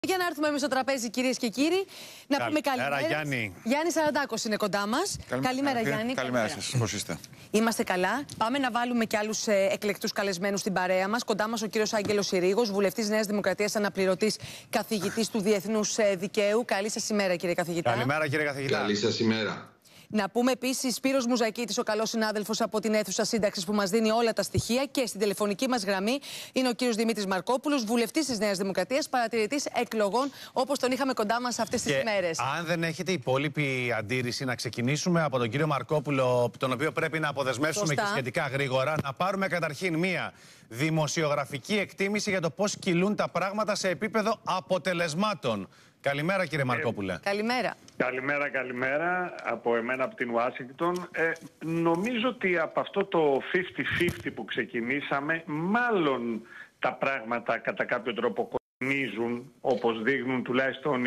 Για να έρθουμε εμείς στο τραπέζι, κυρίες και κύριοι, να πούμε καλημέρα. Γιάννη. Γιάννη Σαραντάκος είναι κοντά μας. Καλημέρα, Γιάννη. Καλημέρα σας. Πώς είστε? Είμαστε καλά. Πάμε να βάλουμε και άλλους εκλεκτούς καλεσμένους στην παρέα μας. Κοντά μας ο κύριος Άγγελος Συρίγος, βουλευτής Νέας Δημοκρατίας, αναπληρωτής καθηγητής του Διεθνούς Δικαίου. Καλή σας ημέρα, κύριε καθηγητά. Καλημέρα, κύριε καθηγητά. Καλή σας ημέρα. Να πούμε επίσης Σπύρος Μουζακίτης, ο καλός συνάδελφος από την αίθουσα σύνταξης που μας δίνει όλα τα στοιχεία. Και στην τηλεφωνική μας γραμμή είναι ο κύριος Δημήτρης Μαρκόπουλος, βουλευτής της Νέας Δημοκρατίας, παρατηρητής εκλογών, όπως τον είχαμε κοντά μας αυτές τις ημέρες. Αν δεν έχετε υπόλοιπη αντίρρηση, να ξεκινήσουμε από τον κύριο Μαρκόπουλο, τον οποίο πρέπει να αποδεσμεύσουμε και σχετικά γρήγορα. Να πάρουμε καταρχήν μία δημοσιογραφική εκτίμηση για το πώς κυλούν τα πράγματα σε επίπεδο αποτελεσμάτων. Καλημέρα, κύριε Μαρκόπουλε. Καλημέρα. Καλημέρα από εμένα από την Ουάσιγκτον. Νομίζω ότι από αυτό το 50-50 που ξεκινήσαμε, μάλλον τα πράγματα κατά κάποιο τρόπο κοκκινίζουν, όπως δείχνουν τουλάχιστον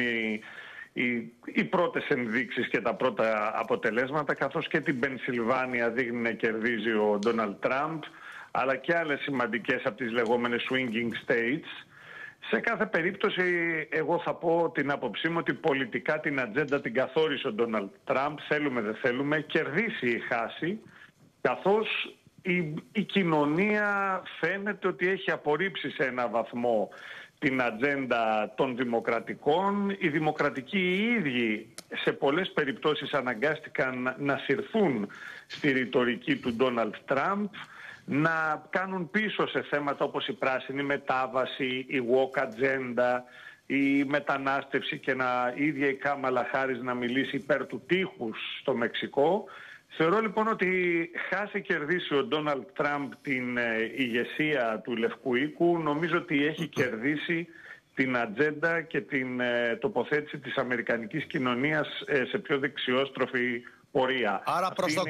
οι πρώτες ενδείξεις και τα πρώτα αποτελέσματα, καθώς και την Πενσιλβάνια δείχνει να κερδίζει ο Ντόναλντ Τραμπ, αλλά και άλλες σημαντικές από τις λεγόμενες swinging states. Σε κάθε περίπτωση, εγώ θα πω την άποψή μου ότι πολιτικά την ατζέντα την καθόρισε ο Ντόναλντ Τραμπ, θέλουμε δεν θέλουμε, κερδίσει ή χάσει, καθώς η κοινωνία φαίνεται ότι έχει απορρίψει σε ένα βαθμό την ατζέντα των δημοκρατικών. Οι δημοκρατικοί οι ίδιοι σε πολλές περιπτώσεις αναγκάστηκαν να συρθούν στη ρητορική του Ντόναλντ Τραμπ, να κάνουν πίσω σε θέματα όπως η πράσινη μετάβαση, η woke agenda, η μετανάστευση και η ίδια η Κάμαλα Χάρις να μιλήσει υπέρ του τείχους στο Μεξικό. Θεωρώ λοιπόν ότι χάσει κερδίσει ο Ντόναλντ Τραμπ την ηγεσία του Λευκού Οίκου. Νομίζω ότι έχει κερδίσει την ατζέντα και την τοποθέτηση της αμερικανικής κοινωνίας σε πιο δεξιόστροφη πορεία. Άρα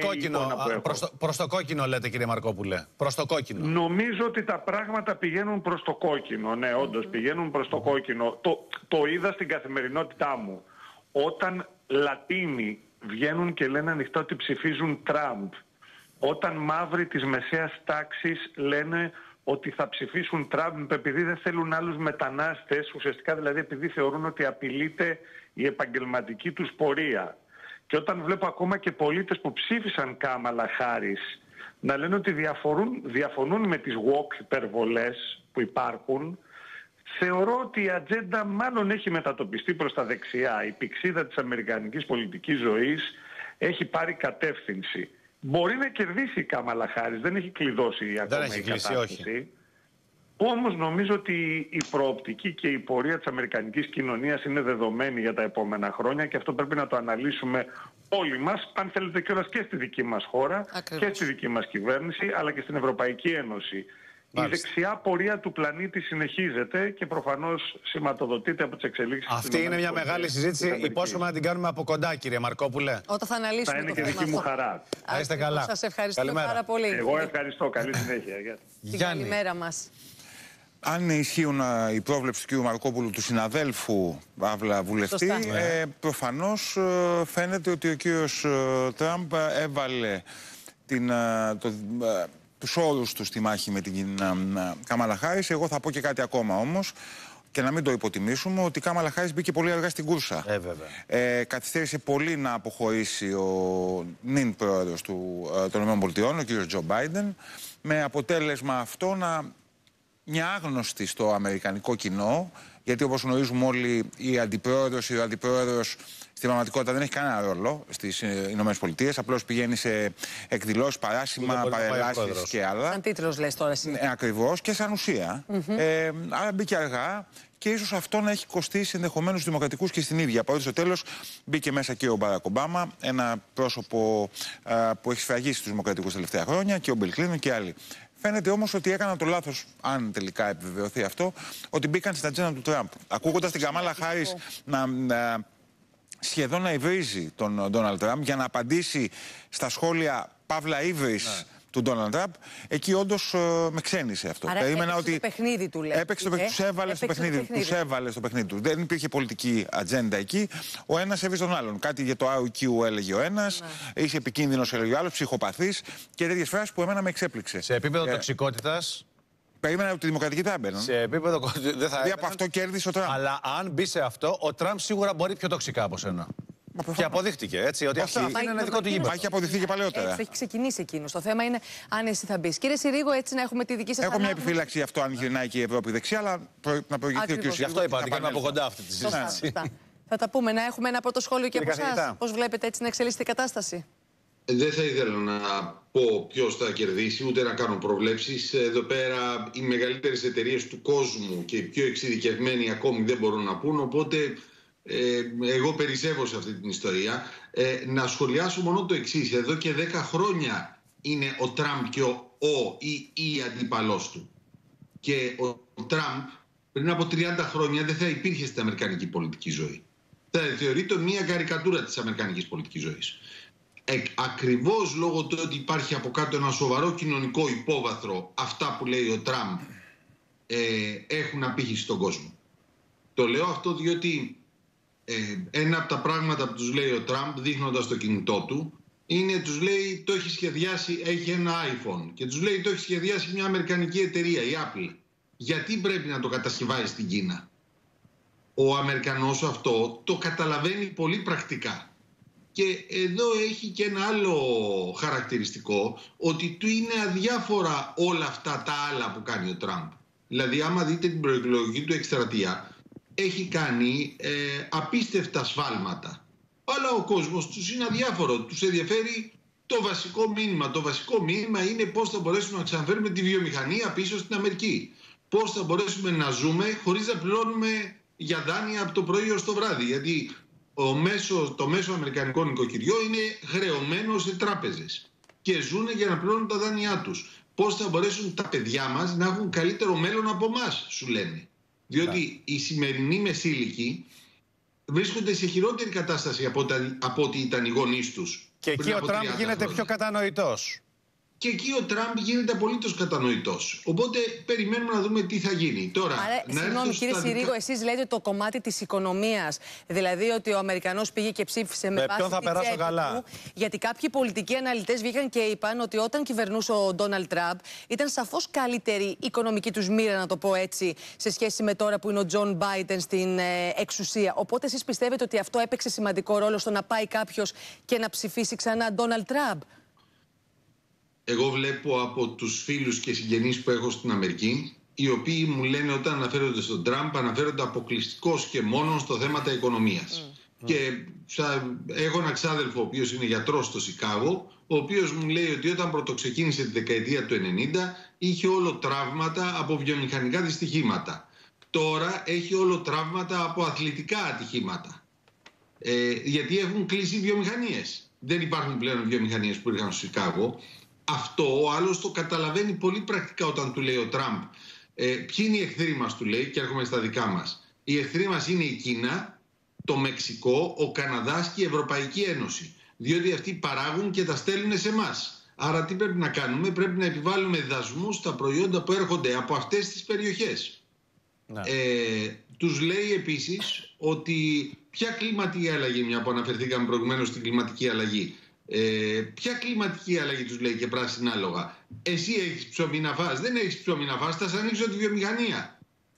προς το κόκκινο λέτε, κύριε Μαρκόπουλε. Προς το κόκκινο. Νομίζω ότι τα πράγματα πηγαίνουν προς το κόκκινο. Ναι, όντως πηγαίνουν προς το κόκκινο. Το είδα στην καθημερινότητά μου. Όταν Λατίνοι βγαίνουν και λένε ανοιχτά ότι ψηφίζουν Τραμπ, όταν μαύροι της μεσαίας τάξης λένε ότι θα ψηφίσουν Τραμπ επειδή δεν θέλουν άλλους μετανάστες, ουσιαστικά δηλαδή επειδή θεωρούν ότι απειλείται η επαγγελματική τους πορεία. Και όταν βλέπω ακόμα και πολίτες που ψήφισαν Κάμαλα Χάρις να λένε ότι διαφωνούν με τις woke υπερβολές που υπάρχουν, θεωρώ ότι η ατζέντα μάλλον έχει μετατοπιστεί προς τα δεξιά. Η πηξίδα της αμερικανικής πολιτικής ζωής έχει πάρει κατεύθυνση. Μπορεί να κερδίσει η Κάμαλα Χάρις, δεν έχει κλειδώσει ακόμα η κατάσταση. Όμως νομίζω ότι η προοπτική και η πορεία της αμερικανικής κοινωνίας είναι δεδομένη για τα επόμενα χρόνια και αυτό πρέπει να το αναλύσουμε όλοι μας, αν θέλετε κιόλας και στη δική μας χώρα. Ακριβώς. Και στη δική μας κυβέρνηση, αλλά και στην Ευρωπαϊκή Ένωση. Μάλιστα. Η δεξιά πορεία του πλανήτη συνεχίζεται και προφανώς σηματοδοτείται από τις εξελίξεις. Αυτή είναι μια μεγάλη συζήτηση. Υπόσχομαι να την κάνουμε από κοντά, κύριε Μαρκόπουλε. Όταν θα αναλύσουμε. Θα είναι και δική μου χαρά. Να είστε καλά. Σας ευχαριστώ πάρα πολύ. Εγώ ευχαριστώ. Καλή συνέχεια. Καλημέρα μας. Αν ισχύουν η πρόβλεψη του κ. Μαρκόπουλου, του συναδέλφου Παύλα βουλευτή, προφανώς φαίνεται ότι ο κ. Τραμπ έβαλε τους όρους του στη μάχη με την Κάμαλα Χάρις. Εγώ θα πω και κάτι ακόμα όμως, και να μην το υποτιμήσουμε, ότι η Κάμαλα Χάρις μπήκε πολύ αργά στην κούρσα. Καθυστέρησε πολύ να αποχωρήσει ο νυν πρόεδρος των ΗΠΑ, ο κ. Τζο Μπάιντεν, με αποτέλεσμα αυτό μια άγνωστη στο αμερικανικό κοινό, γιατί όπως γνωρίζουμε όλοι η αντιπρόεδρος ή ο αντιπρόεδρος στην πραγματικότητα δεν έχει κανένα ρόλο στις ΗΠΑ, απλώς πηγαίνει σε εκδηλώσεις, παράσημα, παρελάσεις και άλλα. Σαν τίτλος λες τώρα σήμερα. Ακριβώς, και σαν ουσία. Άρα μπήκε αργά και ίσως αυτό να έχει κοστίσει ενδεχομένως στους δημοκρατικούς και στην ίδια. Παρότι στο τέλος μπήκε μέσα και ο Μπαράκ Ομπάμα, ένα πρόσωπο που έχει σφραγίσει τους δημοκρατικούς τελευταία χρόνια, και ο Μπιλ Κλίντον και άλλοι. Φαίνεται όμως ότι έκαναν το λάθος, αν τελικά επιβεβαιωθεί αυτό, ότι μπήκαν στην ατζέντα του Τραμπ. Ακούγοντας την Καμάλα Χάρις σχεδόν να υβρίζει τον Ντόναλντ Τραμπ για να απαντήσει στα σχόλια παύλα ύβρις του Ντόναλντ Τραμπ, εκεί όντως με ξένησε αυτό. Άρα περίμενα ότι. Το παιχνίδι του, λέει. Τους έβαλε στο παιχνίδι του. Δεν υπήρχε πολιτική ατζέντα εκεί. Ο ένας έβριζε τον άλλον. Κάτι για το IQ έλεγε ο ένας, είσαι επικίνδυνος έλεγε ο άλλος, ψυχοπαθής και τέτοιες φράσεις που εμένα με εξέπληξε. Σε επίπεδο τοξικότητας. Περίμενα ότι οι δημοκρατικοί θα έμπαιναν. Σε επίπεδο δεν θα έμπαιναν. Δηλαδή από αυτό κέρδισε ο Τραμπ. Αλλά αν μπει σε αυτό, ο Τραμπ σίγουρα μπορεί πιο τοξικά από σένα. Και αποδείχτηκε έτσι, ότι αυτό είναι ένα δικό του γήπεδο. Έχει αποδειχθεί και παλαιότερα. Έτσι, έχει ξεκινήσει εκείνο. Το θέμα είναι αν εσύ θα μπει. Κύριε Συρίγο, έτσι να έχουμε τη δική σας ανάγνωση. Έχω μια επιφύλαξη αυτό αν γυρνάει και η Ευρώπη δεξιά, αλλά να προηγηθεί ο κ. Γι' αυτό είπα, ότι κάνουμε από κοντά αυτή τη συζήτηση. Θα τα πούμε. Να έχουμε ένα πρώτο σχόλιο και από εσάς. Πώς βλέπετε έτσι να εξελίσσεται η κατάσταση? Δεν θα ήθελα να πω ποιος θα κερδίσει, ούτε να κάνω προβλέψεις. Εδώ πέρα οι μεγαλύτερες εταιρείες του κόσμου και οι πιο εξειδικευμένοι ακόμη δεν μπορούν να πούν, οπότε εγώ περισσεύω σε αυτή την ιστορία. Να σχολιάσω μόνο το εξής. Εδώ και 10 χρόνια είναι ο Τραμπ και η αντίπαλός του. Και ο Τραμπ πριν από 30 χρόνια δεν θα υπήρχε στην αμερικανική πολιτική ζωή. Θα θεωρείται μια καρικατούρα της αμερικανικής πολιτικής ζωής. Ακριβώς λόγω του ότι υπάρχει από κάτω ένα σοβαρό κοινωνικό υπόβαθρο, αυτά που λέει ο Τραμπ έχουν απήχηση στον κόσμο. Το λέω αυτό διότι ένα από τα πράγματα που τους λέει ο Τραμπ, δείχνοντας το κινητό του, είναι, τους λέει, το έχει σχεδιάσει, έχει ένα iPhone και τους λέει το έχει σχεδιάσει μια αμερικανική εταιρεία, η Apple. Γιατί πρέπει να το κατασκευάζει στην Κίνα? Ο Αμερικανός αυτό το καταλαβαίνει πολύ πρακτικά. Και εδώ έχει και ένα άλλο χαρακτηριστικό, ότι του είναι αδιάφορα όλα αυτά τα άλλα που κάνει ο Τραμπ. Δηλαδή, άμα δείτε την προεκλογική του εκστρατεία, έχει κάνει απίστευτα σφάλματα. Αλλά ο κόσμος τους είναι αδιάφορο. Τους ενδιαφέρει το βασικό μήνυμα. Το βασικό μήνυμα είναι πώς θα μπορέσουμε να ξαναφέρουμε τη βιομηχανία πίσω στην Αμερική. Πώς θα μπορέσουμε να ζούμε χωρίς να πληρώνουμε για δάνεια από το πρωί ως το βράδυ. Γιατί το μέσο αμερικανικό νοικοκυριό είναι χρεωμένο σε τράπεζες και ζουν για να πληρώνουν τα δάνειά τους. Πώς θα μπορέσουν τα παιδιά μας να έχουν καλύτερο μέλλον από εμάς, σου λένε. Διότι οι σημερινοί μεσήλικοι βρίσκονται σε χειρότερη κατάσταση από ό,τι ήταν οι γονείς τους. Και εκεί ο Τραμπ γίνεται πιο κατανοητός. Και εκεί ο Τραμπ γίνεται απολύτως κατανοητός. Οπότε περιμένουμε να δούμε τι θα γίνει. Τώρα, συγγνώμη κύριε Συρίγο, εσείς λέτε το κομμάτι της οικονομίας. Δηλαδή ότι ο Αμερικανός πήγε και ψήφισε με βάση τη τσέπη του. Γιατί κάποιοι πολιτικοί αναλυτές βγήκαν και είπαν ότι όταν κυβερνούσε ο Ντόναλντ Τραμπ ήταν σαφώς καλύτερη η οικονομική τους μοίρα, να το πω έτσι, σε σχέση με τώρα που είναι ο Τζον Μπάιντεν στην εξουσία. Οπότε εσείς πιστεύετε ότι αυτό έπαιξε σημαντικό ρόλο στο να πάει κάποιος και να ψηφίσει ξανά Ντόναλντ Τραμπ? Εγώ βλέπω από τους φίλους και συγγενείς που έχω στην Αμερική, οι οποίοι μου λένε όταν αναφέρονται στον Τραμπ, αναφέρονται αποκλειστικώς και μόνο στο θέμα της οικονομίας. Και έχω ένα ξάδελφο ο οποίος είναι γιατρός στο Σικάγο, ο οποίος μου λέει ότι όταν πρωτοξεκίνησε τη δεκαετία του 90 είχε όλο τραύματα από βιομηχανικά δυστυχήματα. Τώρα έχει όλο τραύματα από αθλητικά ατυχήματα. Γιατί έχουν κλείσει βιομηχανίες. Δεν υπάρχουν πλέον βιομηχανίες που ήρθαν στο Σικάγο. Αυτό ο άλλος το καταλαβαίνει πολύ πρακτικά όταν του λέει ο Τραμπ. Ποιοι είναι οι εχθροί μας, του λέει, και έρχομαι στα δικά μας. Οι εχθροί μας είναι η Κίνα, το Μεξικό, ο Καναδάς και η Ευρωπαϊκή Ένωση. Διότι αυτοί παράγουν και τα στέλνουν σε εμάς. Άρα τι πρέπει να κάνουμε? Πρέπει να επιβάλλουμε δασμούς στα προϊόντα που έρχονται από αυτές τις περιοχές. Ναι. Τους λέει επίσης ότι ποια κλιματική αλλαγή, μια που αναφερθήκαμε προηγουμένως στην κλιματική αλλαγή, ποια κλιματική αλλαγή, τους λέει, και πράσινα άλογα? Εσύ έχεις ψωμί να φας? Δεν έχεις ψωμί να φας, θα σας ανοίξω τη βιομηχανία.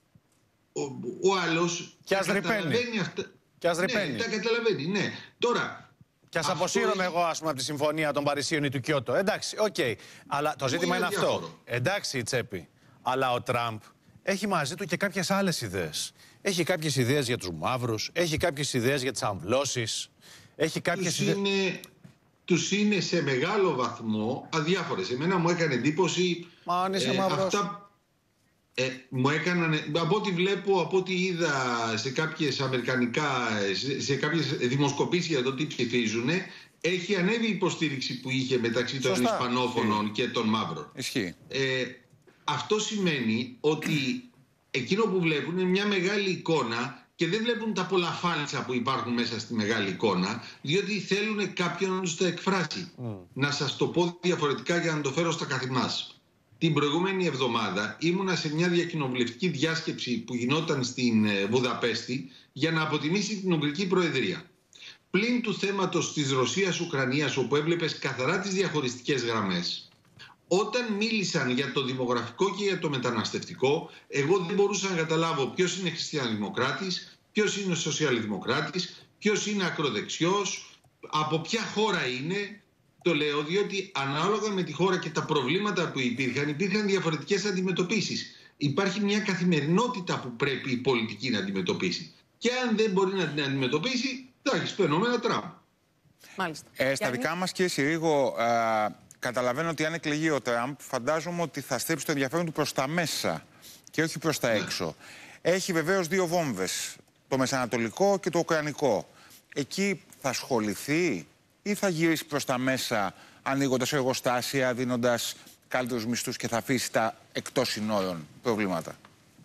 Ο άλλος και ας ρηπαίνει. Και ας ρηπαίνει. Ναι, τα καταλαβαίνει, ναι. Τώρα, και ας αποσύρωμαι εγώ, ας πούμε, από τη Συμφωνία των Παρισίων ή του Κιώτο. Εντάξει, οκ. Αλλά το ζήτημα είναι αυτό. Εντάξει η τσέπη. Αλλά ο Τραμπ έχει μαζί του και κάποιες άλλες ιδέες. Έχει κάποιες ιδέες για τους μαύρους, έχει κάποιες ιδέες για τις αμβλώσεις, έχει κάποιες ιδέες. Τους είναι σε μεγάλο βαθμό αδιάφορες. Εμένα μου έκανε εντύπωση αυτά. Μου έκαναν, από ό,τι βλέπω, από ό,τι είδα σε κάποιες σε κάποιες δημοσκοπήσεις για το τι ψηφίζουν, έχει ανέβει η υποστήριξη που είχε μεταξύ των Ισπανόφωνων και των μαύρων. Αυτό σημαίνει ότι εκείνο που βλέπουν είναι μια μεγάλη εικόνα και δεν βλέπουν τα πολλά φάλτσα που υπάρχουν μέσα στη μεγάλη εικόνα, διότι θέλουν κάποιον να τους τα εκφράσει. Να σας το πω διαφορετικά για να το φέρω στα καθημάς. Την προηγούμενη εβδομάδα ήμουνα σε μια διακοινοβουλευτική διάσκεψη που γινόταν στην Βουδαπέστη για να αποτιμήσει την Ουγγρική Προεδρία. Πλην του θέματος της Ρωσίας-Ουκρανίας, όπου έβλεπες καθαρά τις διαχωριστικές γραμμές, Όταν μίλησαν για το δημογραφικό και για το μεταναστευτικό, εγώ δεν μπορούσα να καταλάβω ποιος είναι χριστιανοδημοκράτης, ποιος είναι σοσιαλδημοκράτης, ποιος είναι ακροδεξιός, από ποια χώρα είναι. Το λέω διότι ανάλογα με τη χώρα και τα προβλήματα που υπήρχαν διαφορετικές αντιμετωπίσεις. Υπάρχει μια καθημερινότητα που πρέπει η πολιτική να αντιμετωπίσει. Και αν δεν μπορεί να την αντιμετωπίσει, θα έχει φαινόμενα Τραμπ. Μάλιστα. Στα δικά μας, κύριε Συρίγο, καταλαβαίνω ότι αν εκλεγεί ο Τραμπ, φαντάζομαι ότι θα στρέψει το ενδιαφέρον του προς τα μέσα και όχι προς τα έξω. Έχει βεβαίως δύο βόμβες, το μεσανατολικό και το ουκρανικό. Εκεί θα ασχοληθεί ή θα γυρίσει προς τα μέσα, ανοίγοντας εργοστάσια, δίνοντας καλύτερους μισθούς και θα αφήσει τα εκτός συνόρων προβλήματα?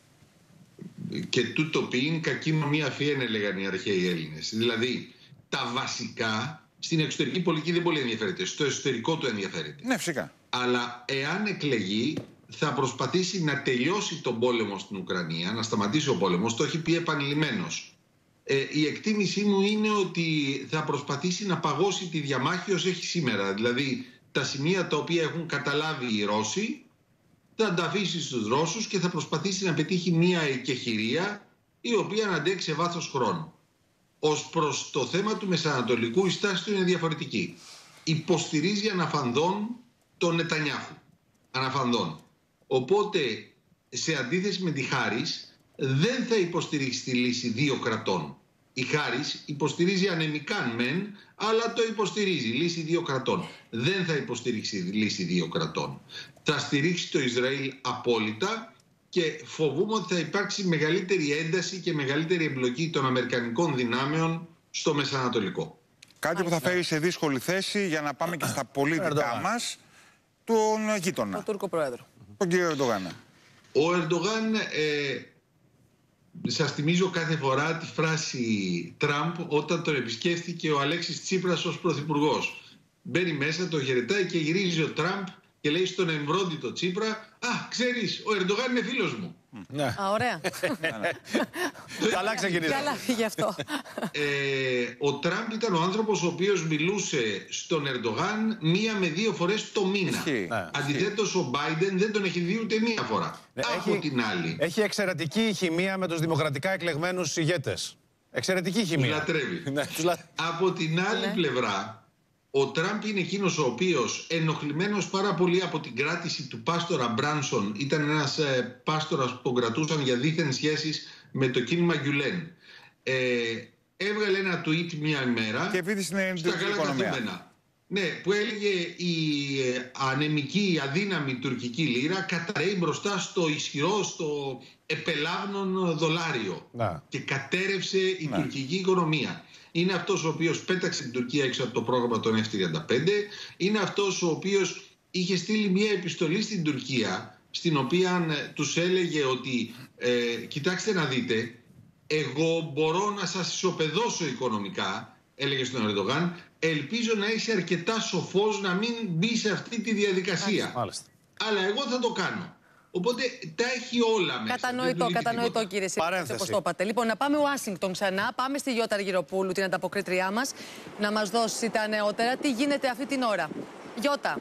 Και τούτο ποιήν κακή νομία φιένε, λέγανε οι αρχαίοι Έλληνες. Δηλαδή, τα βασικά στην εξωτερική πολιτική δεν πολύ ενδιαφέρεται. Στο εσωτερικό του ενδιαφέρεται. Ναι, φυσικά. Αλλά εάν εκλεγεί, θα προσπαθήσει να τελειώσει τον πόλεμο στην Ουκρανία, να σταματήσει ο πόλεμος. Το έχει πει επανειλημμένος. Η εκτίμησή μου είναι ότι θα προσπαθήσει να παγώσει τη διαμάχη ως έχει σήμερα. Δηλαδή, τα σημεία τα οποία έχουν καταλάβει οι Ρώσοι, θα τα αφήσει στους Ρώσους και θα προσπαθήσει να πετύχει μια εκεχηρία η οποία να αντέξει σε βάθος χρόνου. Ως προς το θέμα του Μεσανατολικού, η στάση του είναι διαφορετική. Υποστηρίζει αναφανδόν τον Νετανιάχου. Αναφανδόν. Οπότε, σε αντίθεση με τη Χάρις, δεν θα υποστηρίξει τη λύση δύο κρατών. Η Χάρις υποστηρίζει ανεμικάν μεν, αλλά το υποστηρίζει, λύση δύο κρατών. Δεν θα υποστηρίξει λύση δύο κρατών. Θα στηρίξει το Ισραήλ απόλυτα και φοβούμαι ότι θα υπάρξει μεγαλύτερη ένταση και μεγαλύτερη εμπλοκή των αμερικανικών δυνάμεων στο Μεσανατολικό. Κάτι που θα φέρει σε δύσκολη θέση, για να πάμε και στα πολύ δικά μας, τον γείτονα. Τον Τούρκο Πρόεδρο. Τον κύριο Ερντογάν. Ο Ερντογάν, σας θυμίζω κάθε φορά τη φράση Τραμπ όταν τον επισκέφθηκε ο Αλέξης Τσίπρας ως πρωθυπουργός. Μπαίνει μέσα, το χαιρετάει και γυρίζει ο Τραμπ και λέει στον εμβρόντιτο Τσίπρα: «Α, ξέρεις, ο Ερντογάν είναι φίλος μου». Ναι. Α, ωραία. Καλά ξεκινήσαμε. Καλά φύγει αυτό. Ο Τραμπ ήταν ο άνθρωπος ο οποίος μιλούσε στον Ερντογάν 1 με 2 φορές το μήνα. Αντιθέτως ο Μπάιντεν δεν τον έχει δει ούτε 1 φορά. Από την άλλη. Έχει εξαιρετική χημεία με τους δημοκρατικά εκλεγμένους ηγέτες. Εξαιρετική χημεία. Λατρεύει. Από την άλλη πλευρά, ο Τραμπ είναι εκείνος ο οποίος, ενοχλημένος πάρα πολύ από την κράτηση του πάστορα Μπράνσον, ήταν ένας πάστορας που τον κρατούσαν για δίθεν σχέσεις με το κίνημα Γκιουλέν. Έβγαλε ένα tweet μια ημέρα και επειδή είναι στα καλά καθούμενα. Ναι, που έλεγε η ανεμική, η αδύναμη τουρκική λίρα καταραίει μπροστά στο ισχυρό, στο επελάβνον δολάριο. Και κατέρευσε η τουρκική οικονομία. Είναι αυτός ο οποίος πέταξε την Τουρκία έξω από το πρόγραμμα των F-35. Είναι αυτός ο οποίος είχε στείλει μια επιστολή στην Τουρκία, στην οποία τους έλεγε ότι κοιτάξτε να δείτε, εγώ μπορώ να σας ισοπεδώσω οικονομικά, έλεγε στον Ερντογάν, ελπίζω να είσαι αρκετά σοφός να μην μπει σε αυτή τη διαδικασία. Αλλά εγώ θα το κάνω. Οπότε τα έχει όλα μέσα. Κατανοητό κύριε Συρίγο, όπως το είπατε. Λοιπόν, να πάμε Ουάσιγκτον ξανά. Πάμε στη Γιώτα Αργυροπούλου, την ανταποκρίτριά μας, να μας δώσει τα νεότερα. Τι γίνεται αυτή την ώρα. Γιώτα.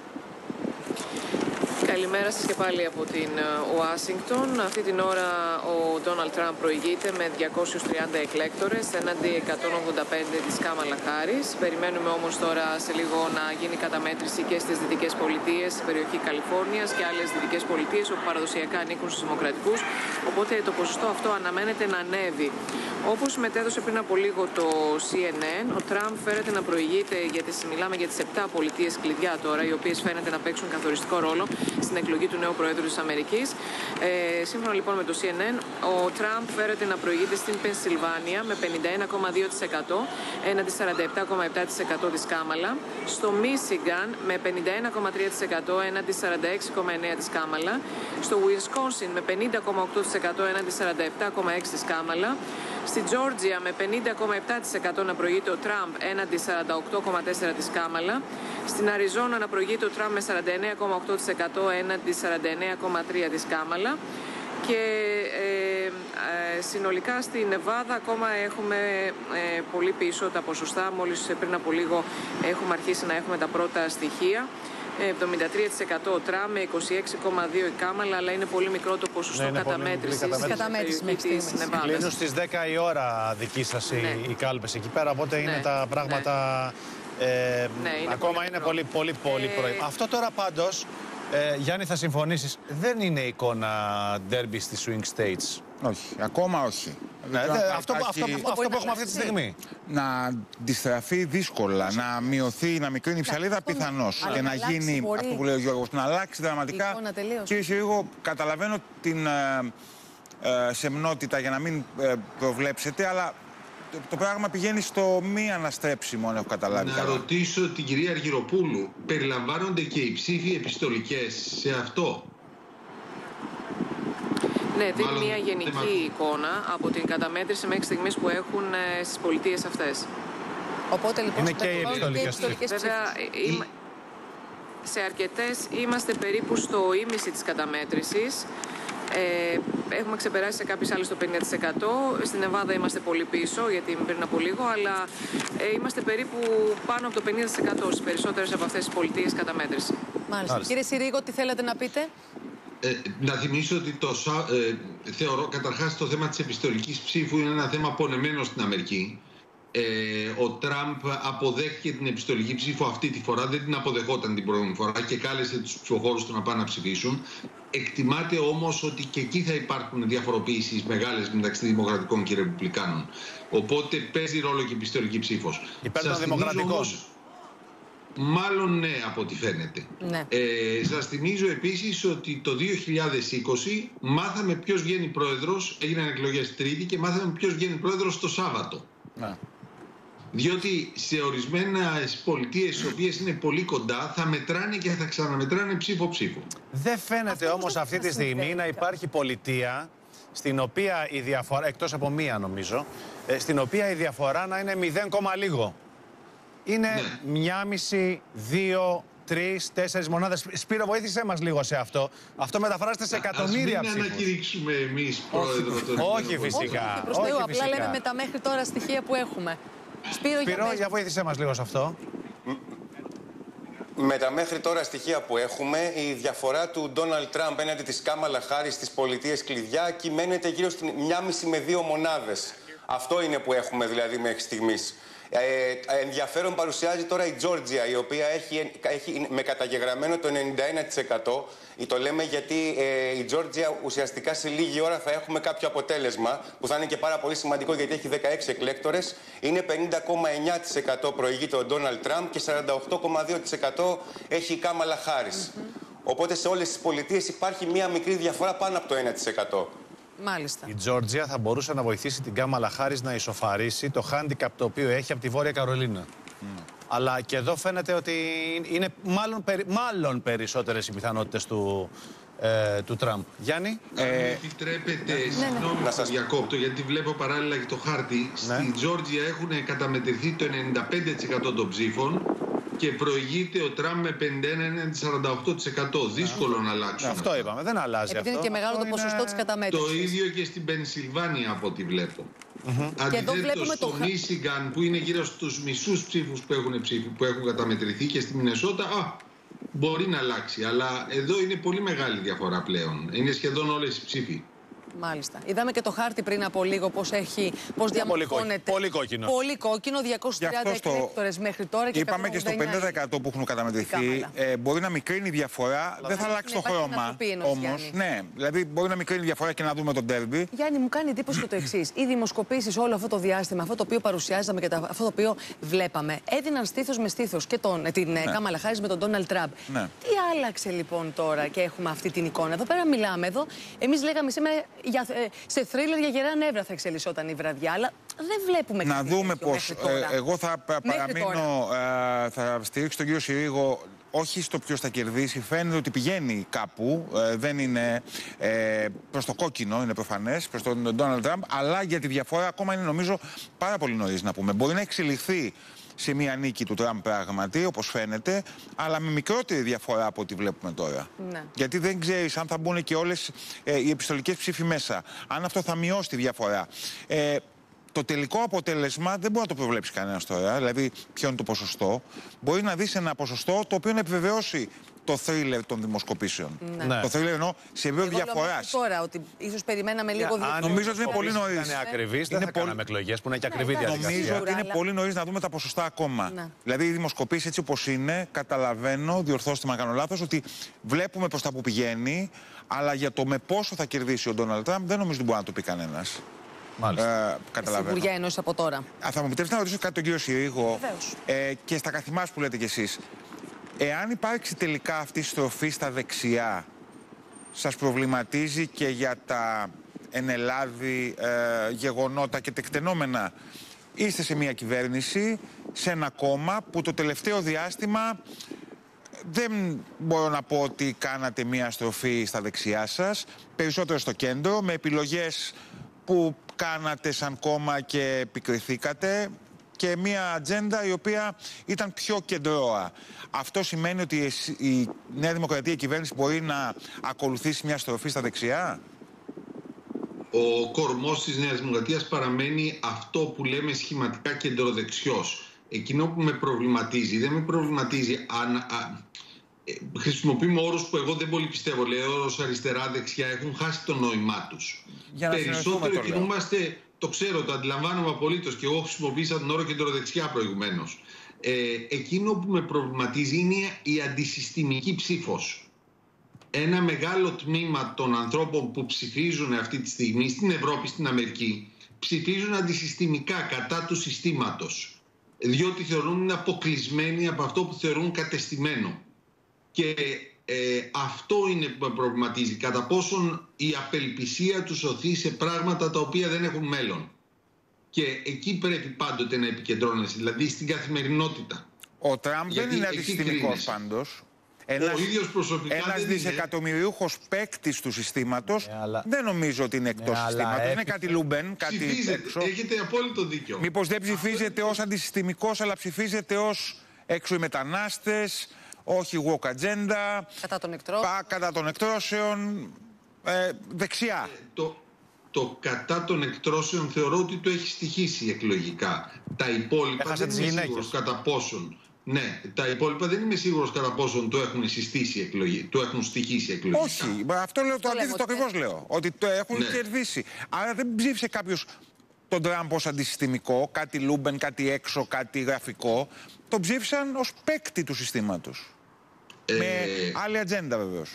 Καλημέρα σας και πάλι από την Ουάσιγκτον. Αυτή την ώρα ο Ντόναλντ Τραμπ προηγείται με 230 εκλέκτορες έναντι 185 της Κάμαλα Χάρις. Περιμένουμε όμως τώρα σε λίγο να γίνει καταμέτρηση και στις Δυτικές Πολιτείες, στην περιοχή Καλιφόρνιας και άλλες Δυτικές Πολιτείες όπου παραδοσιακά ανήκουν στους Δημοκρατικούς. Οπότε το ποσοστό αυτό αναμένεται να ανέβει. Όπως μετέδωσε πριν από λίγο το CNN, ο Τραμπ φέρεται να προηγείται, γιατί μιλάμε για τις 7 πολιτείες κλειδιά τώρα, οι οποίες φαίνεται να παίξουν καθοριστικό ρόλο στην εκλογή του νέου Προέδρου της Αμερικής. Σύμφωνα λοιπόν με το CNN, ο Τραμπ φέρεται να προηγείται στην Πενσιλβάνια με 51,2% έναντι 47,7% της Κάμαλα, στο Μίσιγκαν με 51,3% έναντι 46,9% της Κάμαλα, στο Ουισκόνσιν με 50,8% έναντι 47,6% της Κάμαλα, στη Τζόρτζια με 50,7% να προηγείται ο Τραμπ έναντι 48,4% της Κάμαλα, στην Αριζόνα να προηγείται ο Τραμπ με 49,8% έναντι 49,3% της Κάμαλα και συνολικά στη Νεβάδα ακόμα έχουμε πολύ πίσω τα ποσοστά. Μόλις πριν από λίγο έχουμε αρχίσει να έχουμε τα πρώτα στοιχεία. 73% ο Τραμπ, με 26,2% η Κάμαλα, αλλά είναι πολύ μικρό το ποσοστό καταμέτρησης της Νεβάδας. Κλείνουν στις 10 η ώρα δική σας οι κάλπες εκεί πέρα, οπότε είναι τα πράγματα... ακόμα είναι πολύ πρωί. Αυτό τώρα πάντως, Γιάννη, θα συμφωνήσεις, δεν είναι εικόνα ντέρμπι στις Swing States. Όχι, ακόμα όχι. Αυτό που έχουμε αυτή τη στιγμή. Να αντιστραφεί δύσκολα, να μειωθεί, να μικρύνει η ψαλίδα πιθανώς. Και να γίνει αυτό που λέει ο Γιώργος, να αλλάξει δραματικά. Κύριε Συρίγο, καταλαβαίνω την σεμνότητα για να μην προβλέψετε, αλλά το πράγμα πηγαίνει στο μη αναστρέψιμο, αν έχω καταλάβει. Να ρωτήσω την κυρία Αργυροπούλου, περιλαμβάνονται και οι ψήφοι επιστολικές σε αυτό? Ναι, δίνει μια γενική εικόνα από την καταμέτρηση μέχρι στιγμής που έχουν στις πολιτείες αυτές. Οπότε λοιπόν είναι και οι επιστολικές. Βέβαια, σε αρκετές είμαστε περίπου στο ίμιση της καταμέτρησης. Έχουμε ξεπεράσει σε κάποιες άλλες το 50%. Στην Νεβάδα είμαστε πολύ πίσω, γιατί πριν από λίγο, αλλά είμαστε περίπου πάνω από το 50% στις περισσότερες από αυτές τις πολιτείες καταμέτρηση. Μάλιστα. Κύριε Συρίγο, τι θέλετε να πείτε? Να θυμίσω ότι θεωρώ καταρχάς το θέμα της επιστολικής ψήφου είναι ένα θέμα πονεμένο στην Αμερική. Ο Τραμπ αποδέχθηκε την επιστολική ψήφο αυτή τη φορά, δεν την αποδεχόταν την προηγούμενη φορά και κάλεσε τους ψηφοφόρους του να πάνε να ψηφίσουν. Εκτιμάται όμως ότι και εκεί θα υπάρχουν διαφοροποιήσεις μεγάλες μεταξύ δημοκρατικών και ρεπουμπλικάνων. Οπότε παίζει ρόλο και η επιστολική ψήφος. Υπέρ των δημοκρατικών. Μάλλον ναι, από ό,τι φαίνεται. Ναι. Σας θυμίζω επίσης ότι το 2020 μάθαμε ποιος βγαίνει πρόεδρος, έγιναν εκλογές Τρίτη και μάθαμε ποιος βγαίνει πρόεδρος το Σάββατο. Ναι. Διότι σε ορισμένες πολιτείες οι οποίες είναι πολύ κοντά θα μετράνε και θα ξαναμετράνε ψήφο-ψήφο. Δεν φαίνεται όμως αυτή τη στιγμή να υπάρχει πολιτεία στην οποία η διαφορά, εκτός από μία νομίζω, στην οποία η διαφορά να είναι 0, λίγο. Είναι 1,5, 2, 3, 4 μονάδες. Σπύρο, βοήθησέ μας λίγο σε αυτό. Αυτό μεταφράζεται σε εκατομμύρια ψήφους. Μην ανακηρύξουμε εμείς πρόεδρο των Όχι φυσικά. Προς Θεού, απλά λέμε με τα μέχρι τώρα στοιχεία που έχουμε. Σπύρο, για βοήθησέ μας λίγο σε αυτό. Με τα μέχρι τώρα στοιχεία που έχουμε, η διαφορά του Ντόναλντ Τραμπ έναντι της Κάμαλα Χάρις στις πολιτείες κλειδιά κυμαίνεται γύρω στην 1,5 με 2 μονάδες. Αυτό είναι που έχουμε δηλαδή μέχρι στιγμής. Ενδιαφέρον παρουσιάζει τώρα η Τζόρτζια, η οποία έχει με καταγεγραμμένο το 91%. Το λέμε γιατί η Τζόρτζια ουσιαστικά σε λίγη ώρα θα έχουμε κάποιο αποτέλεσμα που θα είναι και πάρα πολύ σημαντικό, γιατί έχει 16 εκλέκτορες. Είναι 50,9% προηγείται ο Ντόναλντ Τραμπ και 48,2% έχει η Κάμαλα Χάρις. Οπότε σε όλες τις πολιτείες υπάρχει μία μικρή διαφορά πάνω από το 1%. Μάλιστα. Η Τζόρτζια θα μπορούσε να βοηθήσει την Κάμαλα Χάρις να ισοφαρίσει το handicap το οποίο έχει από τη Βόρεια Καρολίνα. Αλλά και εδώ φαίνεται ότι είναι μάλλον περισσότερες οι πιθανότητες του Τραμπ. Γιάννη. Επιτρέπετε, συγγνώμη να σας διακόπτω, γιατί βλέπω παράλληλα και το χάρτη. Στη Τζόρτζια έχουν καταμετρηθεί το 95% των ψήφων και προηγείται ο Τραμπ με 51-48%. Δύσκολο να αλλάξουν. Αυτό είπαμε, δεν αλλάζει. Επειδή είναι και μεγάλο το ποσοστό της καταμέτρησης. Το ίδιο και στην Πενσιλβάνια από ό,τι βλέπω. Αντιθέτως στο Μίσιγκαν, που είναι γύρω στους μισούς ψήφους που έχουν καταμετρηθεί, και στη Μινεσότα μπορεί να αλλάξει. Αλλά εδώ είναι πολύ μεγάλη διαφορά πλέον. Είναι σχεδόν όλες οι ψήφοι. Μάλιστα. Είδαμε και το χάρτη πριν από λίγο πώς διαμορφώνεται. Πολύ κόκκινο. Πολύ κόκκινο, 230 εκλέκτορες μέχρι τώρα. Και είπαμε και στο 50% που έχουν καταμετρηθεί. Μπορεί να μικρύνει η διαφορά, δεν θα αλλάξει το χρώμα. Όμως, ναι, δηλαδή μπορεί να μικρύνει η διαφορά και να δούμε τον ντέρμπι. Γιάννη, μου κάνει εντύπωση και το εξής. Οι δημοσκοπήσεις όλο αυτό το διάστημα, αυτό το οποίο παρουσιάζαμε και αυτό το οποίο βλέπαμε, έδιναν στήθος με στήθος και την Κάμαλα Χάρις με τον Ντόναλντ Τραμπ. Τι άλλαξε λοιπόν τώρα και έχουμε αυτή την εικόνα? Εδώ πέρα μιλάμε εμείς λέγαμε σήμερα. Σε θρίλερ για γερά νεύρα θα εξελισσόταν η βραδιά, αλλά δεν βλέπουμε κάτι. Να δούμε πώς. Εγώ θα παραμείνω, θα στηρίξω τον κύριο Συρίγο, όχι στο ποιος θα κερδίσει. Φαίνεται ότι πηγαίνει κάπου, δεν είναι προς το κόκκινο, είναι προφανές, προς τον Ντόναλντ Τραμπ, αλλά για τη διαφορά ακόμα είναι νομίζω πάρα πολύ νωρίς να πούμε. Μπορεί να εξελιχθεί σε μια νίκη του Τραμπ πράγματι, όπως φαίνεται, αλλά με μικρότερη διαφορά από ό,τι βλέπουμε τώρα. Ναι. Γιατί δεν ξέρεις αν θα μπουν και όλες οι επιστολικές ψήφοι μέσα, αν αυτό θα μειώσει τη διαφορά. Το τελικό αποτέλεσμα δεν μπορεί να το προβλέψει κανένας τώρα, δηλαδή ποιο είναι το ποσοστό. Μπορεί να δεις ένα ποσοστό το οποίο να επιβεβαιώσει το θρίλερ των δημοσκοπήσεων. Ναι. Το θρίλερ εννοώ σε επίπεδο διαφοράς. Τώρα ότι ίσως περιμέναμε λίγο διαφορά. Νομίζω ότι είναι πολύ νωρίς. Είναι ακριβής, δεν θα κάναμε εκλογές που είναι και ακριβή διαδικασία. Νομίζω ότι είναι πολύ νωρίς να δούμε τα ποσοστά ακόμα. Ναι. Δηλαδή, οι δημοσκοπήσεις έτσι όπως είναι, καταλαβαίνω, διορθώστε με αν κάνω λάθος, ότι βλέπουμε προς τα που πηγαίνει, αλλά για το με πόσο θα κερδίσει ο Ντόναλντ Τραμπ δεν νομίζω ότι μπορεί να το πει κανένας. Καταλαβαίνω. Σιγουριά εννοείς από τώρα. Θα μου επιτρέψετε να ρωτήσω κάτι τον κύριο Συρίγο και στα καθημάς που λέτε κι εσείς. Εάν υπάρξει τελικά αυτή η στροφή στα δεξιά, σας προβληματίζει και για τα ενελάδη γεγονότα και τεκτενόμενα? Είστε σε μια κυβέρνηση, σε ένα κόμμα που το τελευταίο διάστημα δεν μπορώ να πω ότι κάνατε μια στροφή στα δεξιά σας, περισσότερο στο κέντρο, με επιλογές που κάνατε σαν κόμμα και επικριθήκατε και μια ατζέντα η οποία ήταν πιο κεντρώα. Αυτό σημαίνει ότι η Νέα Δημοκρατία, η κυβέρνηση, μπορεί να ακολουθήσει μια στροφή στα δεξιά? Ο κορμός της Νέας Δημοκρατίας παραμένει αυτό που λέμε σχηματικά κεντροδεξιός. Εκείνο που με προβληματίζει, δεν με προβληματίζει αν... χρησιμοποιούμε όρους που εγώ δεν πολύ πιστεύω. Λέω όρους αριστερά-δεξιά, έχουν χάσει το νόημά τους. Περισσότερο κινούμαστε, το ξέρω, το αντιλαμβάνομαι απολύτως και εγώ χρησιμοποίησα τον όρο κεντροδεξιά προηγουμένως. Εκείνο που με προβληματίζει είναι η αντισυστημική ψήφος. Ένα μεγάλο τμήμα των ανθρώπων που ψηφίζουν αυτή τη στιγμή στην Ευρώπη, στην Αμερική, ψηφίζουν αντισυστημικά κατά του συστήματος, διότι θεωρούν είναι αποκλεισμένοι από αυτό που θεωρούν κατεστημένο. Και αυτό είναι που με προβληματίζει, κατά πόσον η απελπισία τους σωθεί σε πράγματα τα οποία δεν έχουν μέλλον. Και εκεί πρέπει πάντοτε να επικεντρώνεσαι, δηλαδή στην καθημερινότητα. Ο Τραμπ δεν είναι αντισυστημικός πάντως. Ένας δισεκατομμυριούχος παίκτης του συστήματος δεν νομίζω ότι είναι εκτός συστήματος. Είναι κάτι λούμπεν, κάτι έξω. Έχετε απόλυτο δίκιο. Μήπως δεν ψηφίζετε ως αντισυστημικός, αλλά ψηφίζετε ως έξω οι μετανάστες, όχι woke agenda, κατά των εκτρώσεων, δεξιά. Το κατά των εκτρώσεων θεωρώ ότι το έχει στοιχήσει εκλογικά. Τα υπόλοιπα δεν είμαι σίγουρος κατά πόσον. Ναι, τα υπόλοιπα δεν είμαι σίγουρος κατά πόσον το έχουν συστήσει το έχουν στοιχήσει εκλογικά. Όχι, αυτό λέω, το αντίθετο ακριβώς λέω. Ότι το έχουν κερδίσει. Άρα δεν ψήφισε κάποιος τον Τραμπ ως αντισυστημικό, κάτι λούμπεν, κάτι έξω, κάτι γραφικό. Το ψήφισαν ως παίκτη του συστήματος. Με άλλη ατζέντα βεβαίως.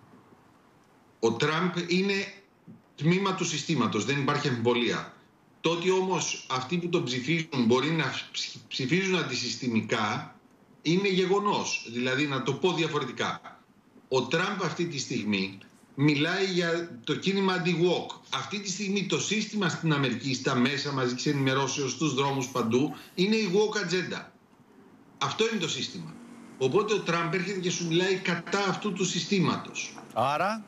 Ο Τραμπ είναι τμήμα του συστήματος, δεν υπάρχει αμφιβολία. Το ότι όμως αυτοί που τον ψηφίζουν μπορεί να ψηφίζουν αντισυστημικά είναι γεγονός. Δηλαδή, να το πω διαφορετικά. Ο Τραμπ αυτή τη στιγμή μιλάει για το κίνημα αντι-woke. Αυτή τη στιγμή το σύστημα στην Αμερική, στα μέσα μαζικής ενημερώσεως, στους δρόμους παντού, είναι η woke agenda. Αυτό είναι το σύστημα. Οπότε ο Τραμπ έρχεται και σου μιλάει κατά αυτού του συστήματος. Άρα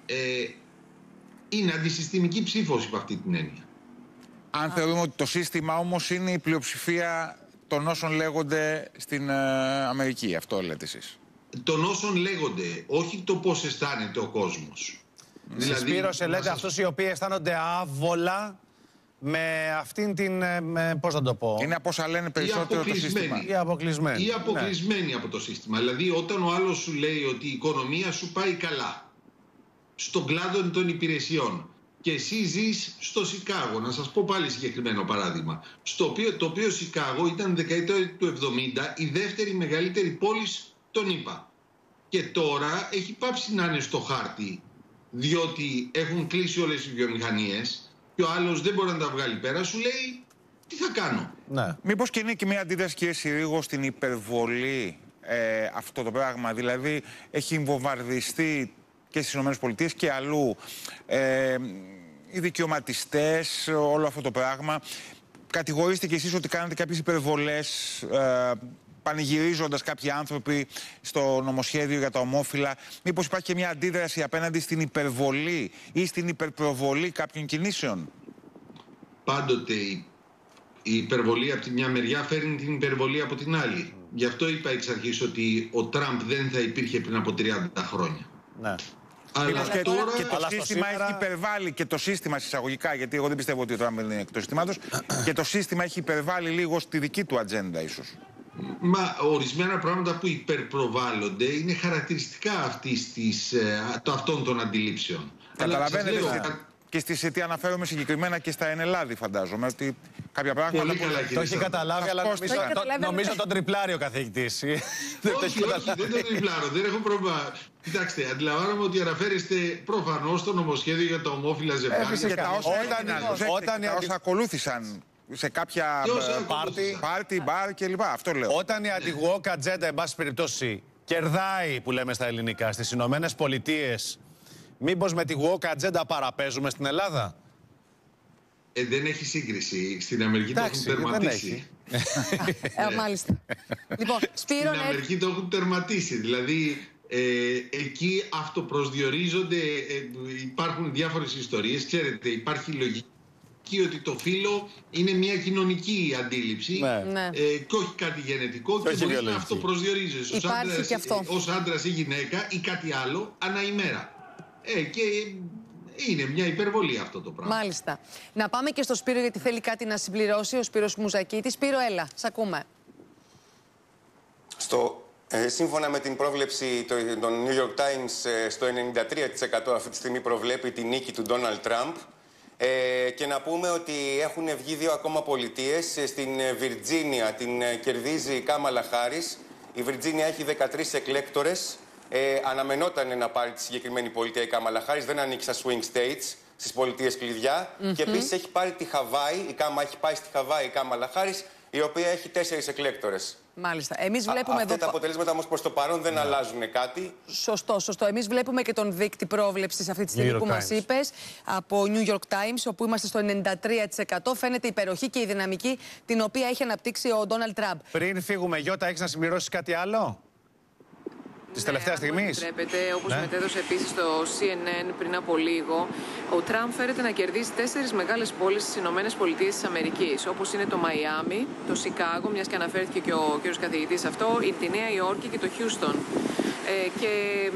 είναι αντισυστημική ψήφος υπ' αυτή την έννοια. Αν θεωρούμε ότι το σύστημα όμως είναι η πλειοψηφία των όσων λέγονται στην Αμερική, αυτό λέτε εσείς? Των όσων λέγονται, όχι το πώς αισθάνεται ο κόσμος. Δηλαδή, Σπύρωσε, λέτε αυτούς οι οποίοι αισθάνονται άβολα με αυτήν την, πώς να το πω... Είναι από όσα λένε περισσότερο το σύστημα. Ή αποκλεισμένοι. Ή αποκλεισμένοι από το σύστημα. Δηλαδή όταν ο άλλος σου λέει ότι η οικονομία σου πάει καλά στον κλάδο των υπηρεσιών και εσύ ζεις στο Σικάγο, να σας πω πάλι συγκεκριμένο παράδειγμα, το οποίο Σικάγο ήταν δεκαετία του 70 η δεύτερη μεγαλύτερη πόλη των ΗΠΑ. Και τώρα έχει πάψει να είναι στο χάρτη, διότι έχουν κλείσει όλες οι βιομηχανίες και ο άλλος δεν μπορεί να τα βγάλει πέρα, σου λέει τι θα κάνω. Ναι. Μήπως και είναι και μια αντίδραση, κύριε Συρίγο, στην υπερβολή αυτό το πράγμα? Δηλαδή έχει βομβαρδιστεί και στις ΗΠΑ και αλλού οι δικαιωματιστές, όλο αυτό το πράγμα. Κατηγορήστε και εσείς ότι κάνετε κάποιες υπερβολές, πανηγυρίζοντας κάποιοι άνθρωποι στο νομοσχέδιο για τα ομόφυλα. Μήπως υπάρχει και μια αντίδραση απέναντι στην υπερβολή ή στην υπερπροβολή κάποιων κινήσεων? Πάντοτε η υπερβολή από τη μια μεριά φέρνει την υπερβολή από την άλλη. Γι' αυτό είπα εξ αρχής ότι ο Τραμπ δεν θα υπήρχε πριν από 30 χρόνια. Ναι. Αλλά και τώρα... και το σύστημα έχει υπερβάλει, και το σύστημα εισαγωγικά, γιατί εγώ δεν πιστεύω ότι ο Τραμπ είναι εκτός συστήματος, και το σύστημα έχει υπερβάλει λίγο στη δική του ατζέντα ίσως. Μα ορισμένα πράγματα που υπερπροβάλλονται είναι χαρακτηριστικά αυτών των αντιλήψεων. Καταλαβαίνετε και στη ΣΥΤΗ αναφέρομαι συγκεκριμένα και στα Ενελάδη, φαντάζομαι, ότι κάποια πράγματα... Πολύ καλά, το έχει καταλάβει, αλλά νομίζω τον τριπλάριο καθηγητής. Όχι, δεν τον τριπλάρω, δεν έχω πρόβλημα. Κοιτάξτε, αντιλαμβάνομαι ότι αναφέρεστε προφανώς στο νομοσχέδιο για τα ομόφυλα ζευγάρια. Και τα όσα ακολούθησαν σε κάποια πάρτι, μπαρ κλπ. Αυτό λέω. Όταν η αντιγουόκ ατζέντα, εν πάση περιπτώσει, κερδάει, που λέμε στα ελληνικά, στις Ηνωμένες Πολιτείες, μήπως με τη woke ατζέντα παραπέζουμε στην Ελλάδα? Δεν έχει σύγκριση. Στην Αμερική το έχουν τερματίσει. Μάλιστα. Λοιπόν, Σπύρο, στην Αμερική το έχουν τερματίσει. Δηλαδή, εκεί αυτοπροσδιορίζονται, υπάρχουν διάφορες ιστορίες. Ξέρετε, υπάρχει λογική ότι το φύλο είναι μια κοινωνική αντίληψη και όχι κάτι γενετικό, και μπορεί να αυτοπροσδιορίζεις ως άντρας ή γυναίκα ή κάτι άλλο ανά ημέρα. Και είναι μια υπερβολή αυτό το πράγμα. Μάλιστα. Να πάμε και στο Σπύρο, γιατί θέλει κάτι να συμπληρώσει, ο Σπύρος Μουζακίτης. Σπύρο, έλα, σ' ακούμε. Σύμφωνα με την πρόβλεψη των New York Times, στο 93% αυτή τη στιγμή προβλέπει τη νίκη του Donald Trump. Και να πούμε ότι έχουν βγει 2 ακόμα πολιτείες. Στην Βιρτζίνια την κερδίζει η Κάμαλα Χάρις. Η Βιρτζίνια έχει 13 εκλέκτορες. Αναμενόταν να πάρει τη συγκεκριμένη πολιτεία η Κάμαλα Χάρις, δεν ανήκει στα swing states, στις πολιτείες κλειδιά. Και επίσης έχει πάρει τη Χαβάη, έχει πάει στη Χαβάη η Κάμαλα Χάρις, η οποία έχει 4 εκλέκτορες. Μάλιστα. Εμείς βλέπουμε αυτά τα αποτελέσματα όμως προς το παρόν δεν αλλάζουν κάτι. Σωστό. Εμείς βλέπουμε και τον δείκτη πρόβλεψης αυτή τη στιγμή που μας είπες από New York Times, όπου είμαστε στο 93%. Φαίνεται η υπεροχή και η δυναμική την οποία έχει αναπτύξει ο Ντόναλντ Τραμπ. Πριν φύγουμε, Γιώτα, έχεις να συμπληρώσεις κάτι άλλο? Της τελευταίας στιγμής. Επιτρέπετε, όπως μετέδωσε επίσης το CNN πριν από λίγο, ο Τραμπ φέρεται να κερδίσει 4 μεγάλες πόλεις στις Ηνωμένες Πολιτείες της Αμερικής, όπως είναι το Μαϊάμι, το Σικάγο, μιας και αναφέρθηκε και ο κ. καθηγητής αυτό, τη Νέα Υόρκη και το Χιούστον. Και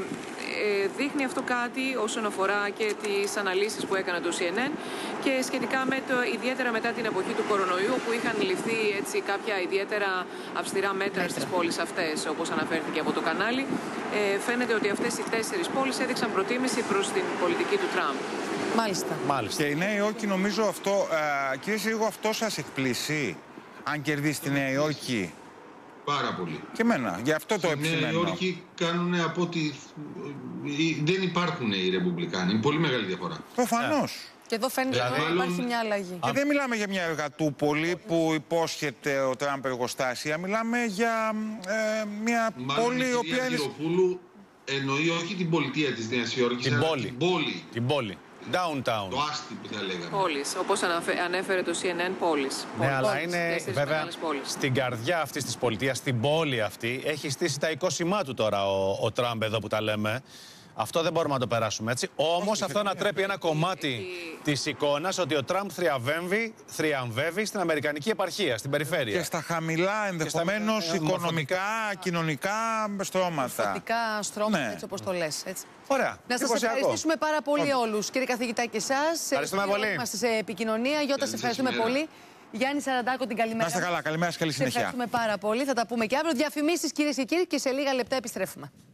δείχνει αυτό κάτι όσον αφορά και τις αναλύσεις που έκανε το CNN και σχετικά με ιδιαίτερα μετά την εποχή του κορονοϊού, όπου είχαν ληφθεί έτσι κάποια ιδιαίτερα αυστηρά μέτρα στις πόλεις αυτές, όπως αναφέρθηκε από το κανάλι. Φαίνεται ότι αυτές οι 4 πόλεις έδειξαν προτίμηση προς την πολιτική του Τραμπ. Μάλιστα. Και η Νέα Υόρκη, νομίζω αυτό, κύριε Συρίγο, αυτό σας εκπλήσει, αν κερδίσει τη Νέα Υόρκη? Πάρα πολύ. Και εμένα, γι' αυτό το επισημαίνω. Στη Νέα Υόρκη κάνουν από ότι δεν υπάρχουν οι Ρεπουμπλικάνοι. Είναι πολύ μεγάλη διαφορά. Προφανώς. Και εδώ φαίνεται ότι υπάρχει μια αλλαγή. Και δεν μιλάμε για μια εργατούπολη που υπόσχεται ο Τραμπ εργοστάσια. Μιλάμε για μια πόλη η οποία είναι... Μάλλον η εννοεί όχι την πολιτεία της Νέας Υόρκης, την αλλά πόλη. Την πόλη. Downtown. Το άστι που θα λέγαμε. Πόλεις, όπως ανέφερε το CNN, πόλεις. Ναι, αλλά είναι βέβαια στην καρδιά αυτής της πολιτείας, στην πόλη αυτή, έχει στήσει τα οικόσημά του τώρα ο Τραμπ εδώ που τα λέμε. Αυτό δεν μπορούμε να το περάσουμε έτσι. Όμως αυτό ανατρέπει ένα κομμάτι της εικόνας ότι ο Τραμπ θριαμβεύει στην αμερικανική επαρχία, στην περιφέρεια. Και στα χαμηλά ενδεχομένως οικονομικά, κοινωνικά στρώματα. Μορφωτικά στρώματα, έτσι όπως το λες. Έτσι. Ωραία. Να σας ευχαριστήσουμε πάρα πολύ όλους, κύριε καθηγητά, και εσάς. Ευχαριστούμε πολύ. Είμαστε σε επικοινωνία. Γιώτα, σε ευχαριστούμε πολύ. Γιάννη Σαραντάκο, την καλημέρα. Να είστε καλά, καλημέρα, καλή συνέχεια. Ευχαριστούμε πάρα πολύ. Θα τα πούμε και αύριο. Διαφημίσεις, κυρίες και κύριοι, και σε λίγα λεπτά επιστρέφουμε.